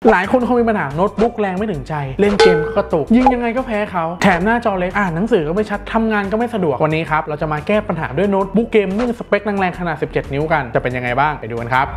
หลายคนคงมีปัญหาโน้ตบุ๊กแรงไม่ถึงใจเล่นเกมก็กระตุกยิงยังไงก็แพ้เขาแถมหน้าจอเล็กอ่านหนังสือก็ไม่ชัดทำงานก็ไม่สะดวกวันนี้ครับเราจะมาแก้ปัญหาด้วยโน้ตบุ๊กเกมมิ่งสเปคแรงๆขนาด17นิ้วกันจะเป็นยังไงบ้างไปดูกันครับ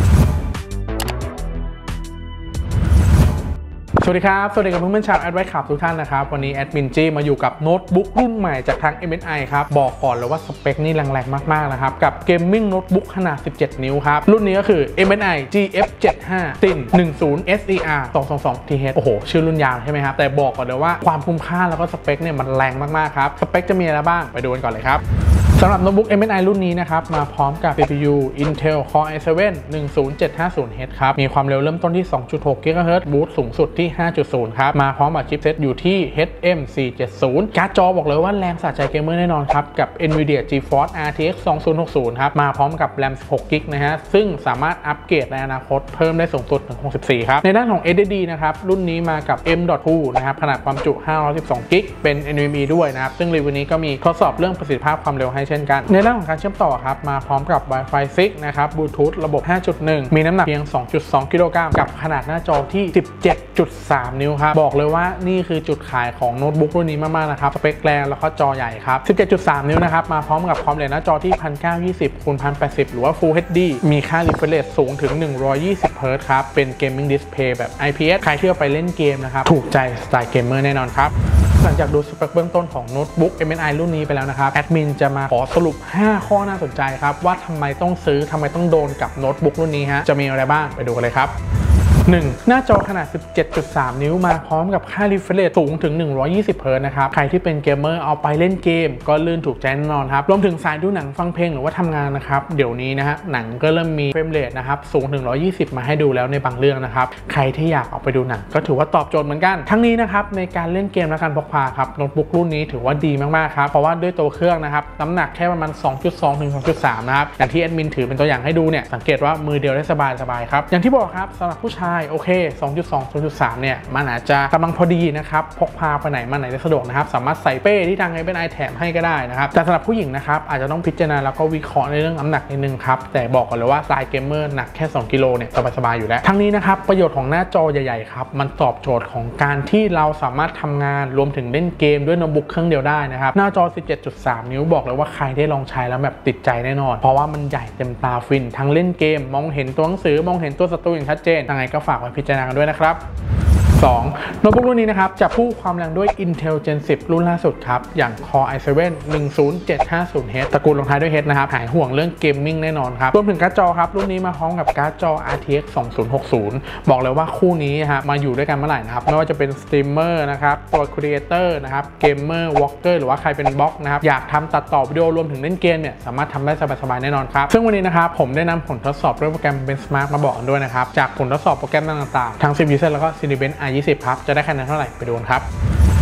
สวัสดีครับสวัสดีกับเพื่อนๆชาวแอดไวท์ขับทุกท่านนะครับวันนี้แอดมินจี้มาอยู่กับโน้ตบุ๊กรุ่นใหม่จากทาง MSI ครับบอกก่อนเลยว่าสเปคนี่แรงๆมากๆนะครับกับเกมมิ่งโน้ตบุ๊กขนาด17นิ้วครับรุ่นนี้ก็คือ MSI GF75 Thin 10 SER 222 TH โอ้โหชื่อรุ่นยาวใช่ไหมครับแต่บอกก่อนเลยว่าความคุ้มค่าแล้วก็สเปคเนี่ยมันแรงมากๆครับสเปคจะมีอะไรบ้างไปดูกันก่อนเลยครับสำหรับโน้ตบุ๊ก MSI รุ่นนี้นะครับมาพร้อมกับ CPU Intel Core i7 10750H ครับมีความเร็วเริ่มต้นที่ 2.6 GHz บูตสูงสุดที่ 5.0 ครับมาพร้อมกับชิปเซตอยู่ที่ HM470 การ์ดจอบอกเลยว่าแรงสะใจเกมเมอร์แน่นอนครับกับ Nvidia GeForce RTX 2060 ครับมาพร้อมกับ RAM 16 GB นะฮะซึ่งสามารถอัปเกรดในอนาคตเพิ่มได้สูงสุดถึง64ครับในด้านของ SSD นะครับรุ่นนี้มากับ M.2 นะครับขนาดความจุ512 GB เป็น NVMe ด้วยนะครับซึ่งรีวิวนี้ก็มีทดสอบเรื่องประสิทธิภาพความเร็วให้เช่นกันในด้านของการเชื่อมต่อครับมาพร้อมกับ Wi-Fi 6 นะครับ Bluetooth ระบบ 5.1 มีน้ำหนักเพียง 2.2 กิโลกรัมกับขนาดหน้าจอที่ 17.3 นิ้วครับบอกเลยว่านี่คือจุดขายของโน้ตบุ๊กรุ่นนี้มากๆนะครับสเปคแรงแล้วก็จอใหญ่ครับ 17.3 นิ้วนะครับมาพร้อมกับความละเอียดหน้าจอที่ 1920 x 1080 หรือว่า Full HD มีค่า refresh rate สูงถึง 120 Hz ครับเป็น Gaming Display แบบ IPS ใครที่เอาไปเล่นเกมนะครับถูกใจสไตล์เกมเมอร์แน่นอนครับหลังจากดูสเปคเบื้องต้นของโน้ตบุ๊ก MSI รุ่นนี้ไปแล้วนะครับแอดมินจะมาขอสรุป5ข้อน่าสนใจครับว่าทำไมต้องซื้อทำไมต้องโดนกับโน้ตบุ๊กรุ่นนี้ฮะจะมีอะไรบ้างไปดูกันเลยครับ1. หน้าจอขนาด 17.3 นิ้วมาพร้อมกับค่า refresh rate สูงถึง 120 Hz นะครับใครที่เป็นเกมเมอร์เอาไปเล่นเกมก็ลื่นถูกใจแน่นอนครับรวมถึงสายดูหนังฟังเพลงหรือว่าทำงานนะครับเดี๋ยวนี้นะฮะหนังก็เริ่มมีเฟรมเรทนะครับสูงถึง120มาให้ดูแล้วในบางเรื่องนะครับใครที่อยากเอาไปดูหนังก็ถือว่าตอบโจทย์เหมือนกันทั้งนี้นะครับในการเล่นเกมและการพกพาครับโน้ตบุ๊กรุ่นนี้ถือว่าดีมากๆครับเพราะว่าด้วยตัวเครื่องนะครับน้ำหนักแค่ประมาณ 2.2 ถึง 2.3 นะครับอย่างที่แอดมินถือเป็นตัวอย่างให้ดูเนี่ยสังเกตว่ามือเดียวได้สบายครับอย่างที่บอกครับสำหรับผู้ชายโอเค2.2 เนี่ยมันอาจจะกำลังพอดีนะครับพกพาไปไหนมาไหนได้สะดวกนะครับสามารถใส่เป้ที่ทาง MSI แถมให้ก็ได้นะครับแต่สำหรับผู้หญิงนะครับอาจจะต้องพิจารณาแล้วก็วิเคราะห์ในเรื่องน้ำหนักนิดนึงครับแต่บอกก่อนเลยว่าสายเกมเมอร์หนักแค่2 กิโลเนี่ยสบายๆอยู่แล้วทั้งนี้นะครับประโยชน์ของหน้าจอใหญ่ๆครับมันตอบโจทย์ของการที่เราสามารถทำงานรวมถึงเล่นเกมด้วยโน้ตบุ๊กเครื่องเดียวได้นะครับหน้าจอ 17.3 นิ้วบอกเลยว่าใครได้ลองใช้แล้วแบบติดใจแน่นอนเพราะว่ามันใหญ่เต็มตาฟินทั้งเล่นเกมมองเห็นตัวหนังสือมองเห็นตัวศัตรูอย่างชัดเจนยังไงก็ฝากไว้พิจารณากันด้วยนะครับ2. โน้ตบุ๊กรุ่นนี้นะครับจะพุ่งความแรงด้วย Intel Gen 10 รุ่นล่าสุดครับอย่าง Core i7 10750H ตระกูลลงท้ายด้วย H นะครับหายห่วงเรื่องเกมมิ่งแน่นอนครับรวมถึงการ์ดจอครับรุ่นนี้มาพร้อมกับการ์ดจอ RTX 2060 บอกเลยว่าคู่นี้ฮะมาอยู่ด้วยกันเมื่อไหร่นะครับไม่ว่าจะเป็นสตรีมเมอร์นะครับตัวครีเอเตอร์นะครับเกมเมอร์วอล์กเกอร์หรือว่าใครเป็นบล็อกนะครับอยากทำตัดต่อวิดีโอรวมถึงเล่นเกมเนี่ยสามารถทำได้สบายๆแน่นอนครับซึ่งวันนี้นะครับผมได้นำผลทดสอบด้วยโปรแกรม Benchmark มาบอกกันด้วยนะครับจากผลทดสอบโปรแกรมต่างๆทั้ง CPU แล้วก็ Cinebench i20 ครับจะได้คะแนนเท่าไหร่ไปดูกันครับ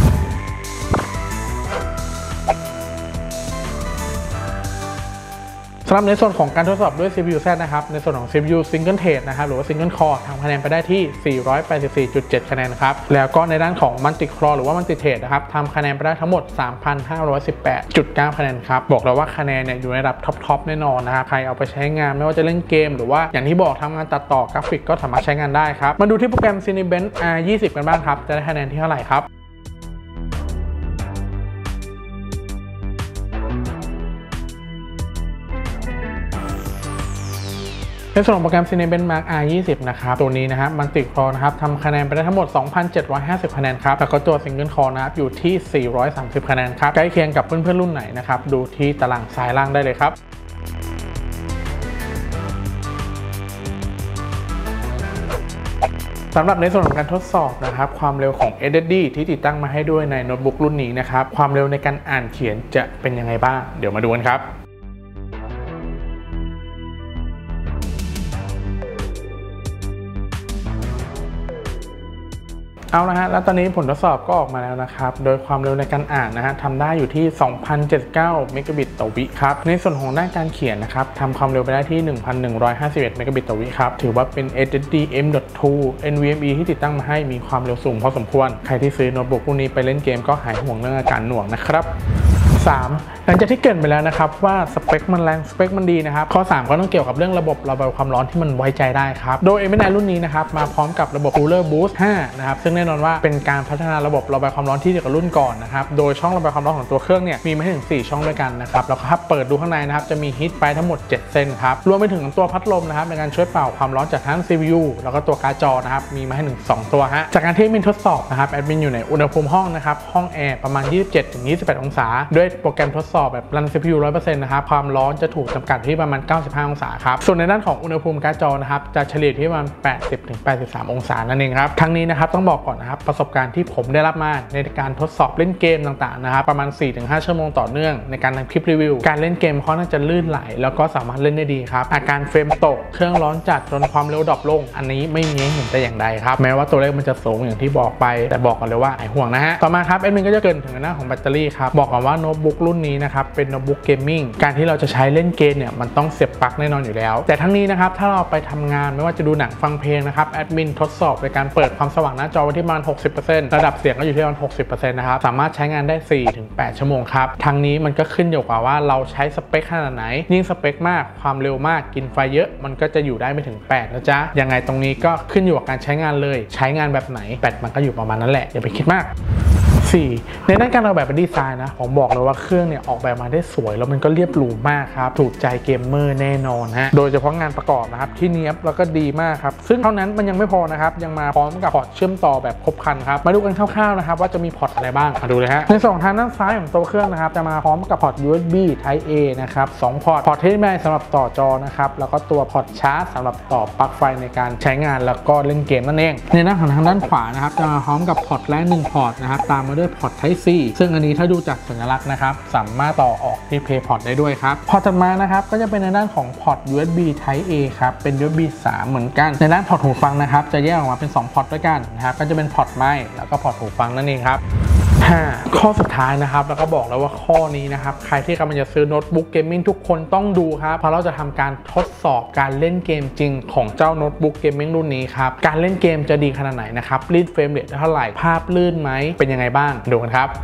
สำหรับในส่วนของการทดสอบด้วย CPU Z นะครับในส่วนของ CPU Single Thread นะครับหรือว่า Single Core ทำคะแนนไปได้ที่ 484.7 คะแนนครับแล้วก็ในด้านของ Multi Core หรือว่า Multi Thread นะครับทำคะแนนไปได้ทั้งหมด 3,518.9 คะแนนครับบอกเลยว่าคะแนนเนี่ยอยู่ในระดับท็อปแน่นอนนะครับใครเอาไปใช้งานไม่ว่าจะเล่นเกมหรือว่าอย่างที่บอกทำงานตัดต่อกราฟิกก็สามารถใช้งานได้ครับมาดูที่โปรแกรม Cinebench i20 กันบ้างครับจะได้คะแนนที่เท่าไหร่ครับในส่วนของโปรแกรม Cinebench Mark i20 นะครับตัวนี้นะฮะมันติดคอนะครับทำคะแนนไปได้ทั้งหมด 2,750 คะแนนครับแล้วก็ตัว Single Core นะครับอยู่ที่ 430 คะแนนครับใกล้เคียงกับเพื่อนๆรุ่นไหนนะครับดูที่ตารางซ้ายล่างได้เลยครับสำหรับในส่วนของการทดสอบนะครับความเร็วของ SSD ที่ติดตั้งมาให้ด้วยในโน้ตบุ๊กรุ่นนี้นะครับความเร็วในการอ่านเขียนจะเป็นยังไงบ้างเดี๋ยวมาดูกันครับเอาละฮะแล้วตอนนี้ผลทดสอบก็ออกมาแล้วนะครับโดยความเร็วในการอ่านนะฮะทำได้อยู่ที่ 2,079 เมกะบิตต่อวิครับในส่วนของด้านการเขียนนะครับทำความเร็วไปได้ที่ 1,151 เมกะบิตต่อวิครับถือว่าเป็น SSD M.2 NVMe ที่ติดตั้งมาให้มีความเร็วสูงพอสมควรใครที่ซื้อโน้ตบุ๊กรุ่นนี้ไปเล่นเกมก็หายห่วงเรื่องอาการหน่วงนะครับ 3. หลังจากที่เกริ่นไปแล้วนะครับว่าสเปคมันแรงสเปคมันดีนะครับข้อ 3 ก็ต้องเกี่ยวกับเรื่องระบบระบายความร้อนที่มันไว้ใจได้ครับโดย MSI รุ่นนี้นะครับมาพร้อมกับระบบ Cooler Boost 5 นะครับซึ่งแน่นอนว่าเป็นการพัฒนาระบบระบายความร้อนที่เดียวกับรุ่นก่อนนะครับโดยช่องระบายความร้อนของตัวเครื่องเนี่ยมีมาถึง4ช่องด้วยกันนะครับแล้วก็ถ้าเปิดดูข้างในนะครับจะมีฮีทไปทั้งหมด7เส้นครับรวมไปถึงตัวพัดลมนะครับในการช่วยเป่าความร้อนจากทั้ง CPU แล้วก็ตัวการ์ดจอนะครับมีมาให้ถึง2ตัวฮะจากการที่แอดมินทดสอบนะครับแอดมินอยู่ในอุณหภูมิห้องนะครับห้องแอร์ประมาณ 27-28 องศาด้วยโปรแกรมทดสอบแบบรัน CPU 100% นะครับความร้อนจะถูกจำกัดที่ประมาณ95 องศาครับส่วนในด้านของอุณหภูมิการ์ดจอนะครับจะเฉลี่ยที่ประมาณ 80-83 องศานั่นเองครับทั้งนี้นะครับต้องบอกก่อนนะครับประสบการณ์ที่ผมได้รับมาในการทดสอบเล่นเกมต่างๆนะครับประมาณ 4-5 ชั่วโมงต่อเนื่องในการทำคลิปรีวิวการเล่นเกมค่อนข้างจะลื่นไหลแล้วก็สามารถเล่นได้ดีครับอาการเฟรมตกเครื่องร้อนจัดจนความเร็วดรอปลงอันนี้ไม่มีให้เห็นแต่อย่างใดครับแม้ว่าตัวเลขมันจะสูงอย่างที่บอกไปแต่บอกกันเลยว่าหายห่วงนะฮะต่อมาครับแอดมินก็จะเกริ่นถึงหน้าของแบตเตอรี่ครับบอกก่อนว่าโน้ตบุ๊กรุ่นนี้นะครับเป็นโน้ตบุ๊กเกมมิ่งการที่เราจะใช้เล่นเกมเนี่ยมันต้องเสียบปลั๊กแน่นอนอยู่แล้วแต่ทั้งนี้นะครับถ้าเราไปทำงานไม่ว่าจะดูหนังฟังเพลงนะครับแอดมินทดสอบในการเปิดความสว่างหน้าจอไว้ที่ประมาณ 60% ระดับเสียงก็อยู่ที่ประมาณ 60% นะครับสามารถใช้งานได้ 4-8 ชั่วโมงครับทั้งนี้มันก็ขึ้นอยู่กับว่าเราใช้สเปคขนาดไหนยิ่งสเปคมากความเร็วมากกินไฟเยอะมันก็จะอยู่ได้ไม่ถึง8นะจ๊ะยังไงตรงนี้ก็ขึ้นอยู่กับการใช้งานเลยใช้งานแบบไหนแบตมันก็อยู่ประมาณนั้นแหละอย่าไปคิดมาก4. ในด้านการออกแบบเป็นดีไซน์นะผมบอกเลยว่าเครื่องเนี่ยออกแบบมาได้สวยแล้วมันก็เรียบหรูมากครับถูกใจเกมเมอร์แน่นอนฮะโดยเฉพาะงานประกอบนะครับที่เนียบแล้วก็ดีมากครับซึ่งเท่านั้นมันยังไม่พอนะครับยังมาพร้อมกับพอร์ตเชื่อมต่อแบบครบครันครับมาดูกันคร่าวๆนะครับว่าจะมีพอร์ตอะไรบ้างมาดูเลยฮะในส่วนทางด้านซ้ายของตัวเครื่องนะครับจะมาพร้อมกับพอร์ต USB Type A นะครับ2พอร์ตที่ได้สำหรับต่อจอนะครับแล้วก็ตัวพอร์ตชาร์จสำหรับต่อปลั๊กไฟในการใช้งานแล้วก็เล่นเกมนั่นเองในด้านของทางด้านขวานะครับจะมาพร้อมกับพอร์ตแรก1พอร์ตนะครับตามมาด้วยพอร์ต Type Cซึ่งอันนี้ถ้าดูจากสัญลักษณ์นะครับสามารถต่อออกที่ Playport ได้ด้วยครับพอร์ตถัดมานะครับก็จะเป็นในด้านของพอร์ต USB Type A ครับเป็น USB 3 เหมือนกันในด้านพอร์ตหูฟังนะครับจะแยกออกมาเป็น2พอร์ตด้วยกันนะครับก็จะเป็นพอร์ตไมค์แล้วก็พอร์ตหูฟังนั่นเองครับข้อสุดท้ายนะครับแล้วก็บอกแล้วว่าข้อนี้นะครับใครที่กำลังจะซื้อโน้ตบุ๊กเกมมิ่งทุกคนต้องดูครับเพราะเราจะทำการทดสอบการเล่นเกมจริงของเจ้าโน้ตบุ๊กเกมมิ่งรุ่นนี้ครับการเล่นเกมจะดีขนาดไหนนะครับรีดเฟรมเรทเท่าไหร่ภาพลื่นไหมเป็นยังไงบ้างดูกันครับ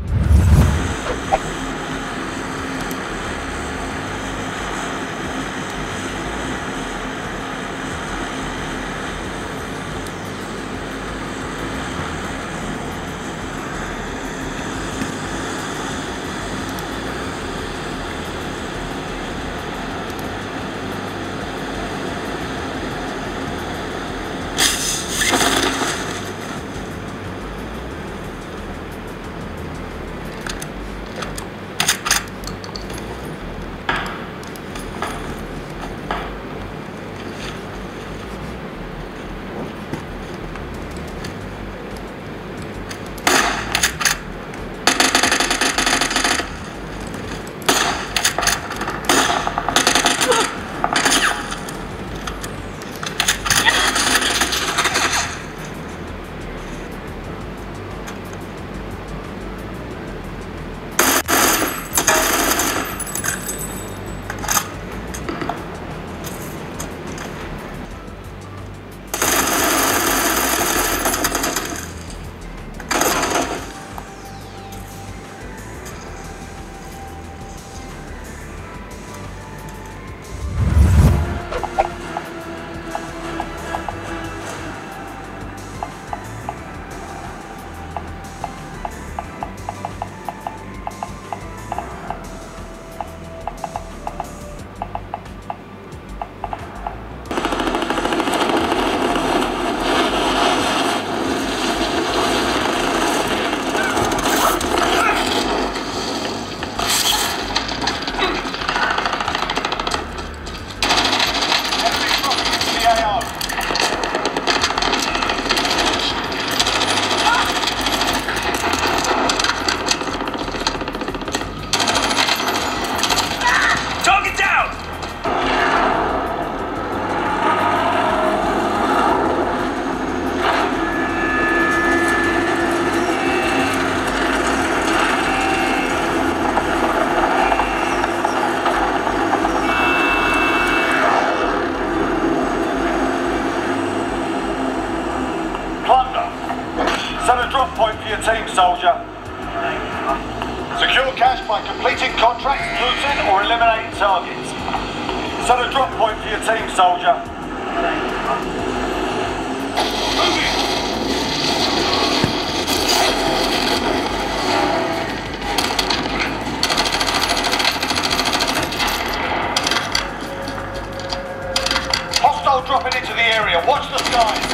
Set a drop point for your team, soldier. Secure cash by completing contracts, looting or eliminating targets. Set a drop point for your team, soldier. Moving! Hostile dropping into the area. Watch the skies.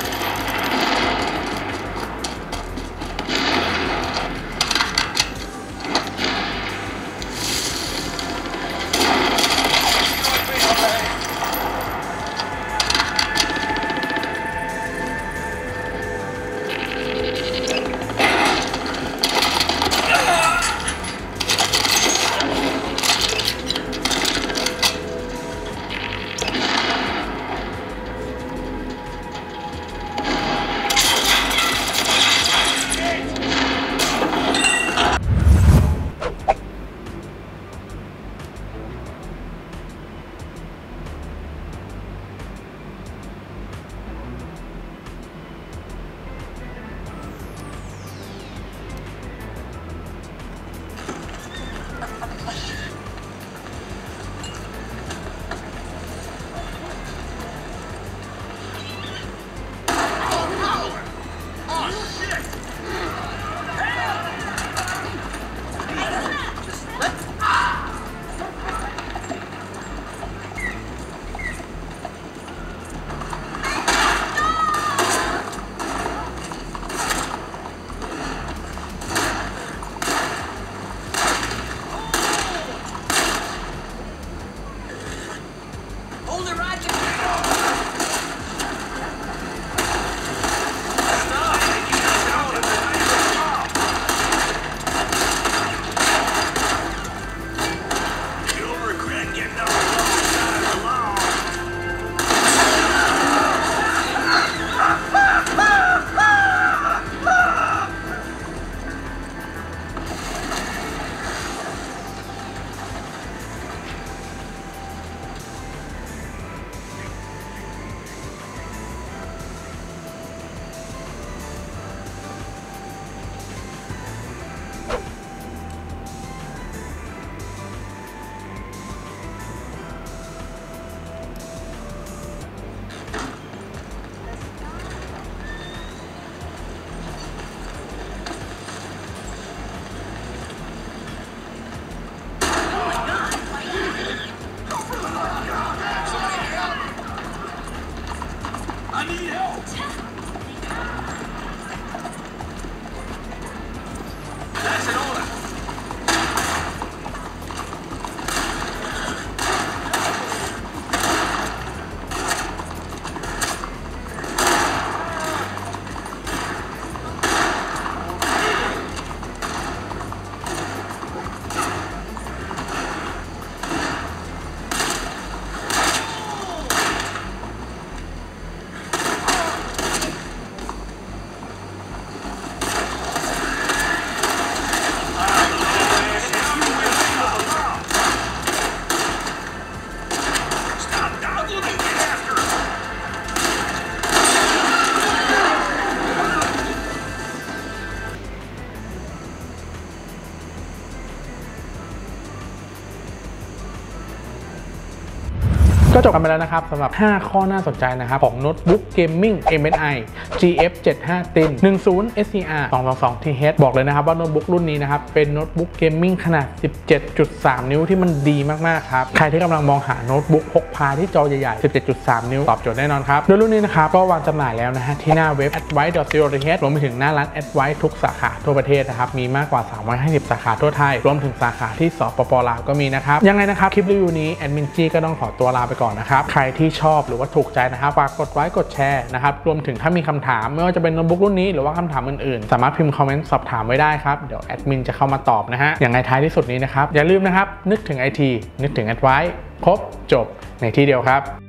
I need help! That's an order! ก็จบกันไปแล้วนะครับสำหรับ 5 ข้อน่าสนใจนะครับของโน้ตบุ๊กเกมมิ่ง MSI GF75 Thin 10 SCR 222 TH บอกเลยนะครับว่าโน้ตบุ๊กรุ่นนี้นะครับเป็นโน้ตบุ๊กเกมมิ่งขนาด 17.3 นิ้วที่มันดีมากๆครับใครที่กำลังมองหาโน้ตบุ๊กพกพาที่จอใหญ่ๆ 17.3 นิ้วตอบโจทย์แน่นอนครับโดยรุ่นนี้นะครับก็วางจำหน่ายแล้วนะฮะที่หน้าเว็บ advice.co.th รวมไปถึงหน้าร้าน Advice ทุกสาขาทั่วประเทศนะครับมีมากกว่า350สาขาทั่วไทยรวมถึงสาขาที่สปป.ลาวก็มีนะครับยังไงนะครับคลิปรีวิวนี้แอดมินจี้ก็ต้องขอตัวลาไปก่อนนะครับใครที่ชอบหรือว่าถูกใจนะครับฝากกดไลค์กดแชร์นะครับรวมถึงถ้ามีคำถามไม่ว่าจะเป็นโน้ตบุ๊กรุ่นนี้หรือว่าคำถามอื่นๆสามารถพิมพ์คอมเมนต์สอบถามไว้ได้ครับเดี๋ยวแอดมินจะเข้ามาตอบนะฮะอย่างในท้ายที่สุดนี้นะครับอย่าลืมนะครับนึกถึง IT นึกถึง Advice ครบจบในที่เดียวครับ